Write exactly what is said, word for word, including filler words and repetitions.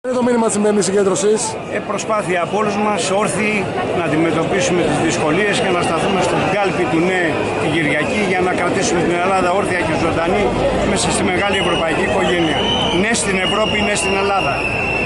Είναι το μήνυμα της σημερινής συγκέντρωσης. Ε, προσπάθεια από όλους μας όρθιοι να αντιμετωπίσουμε τις δυσκολίες και να σταθούμε στην κάλπη του ναι την Κυριακή για να κρατήσουμε την Ελλάδα όρθια και ζωντανή μέσα στη μεγάλη ευρωπαϊκή οικογένεια. Ναι στην Ευρώπη, ναι στην Ελλάδα.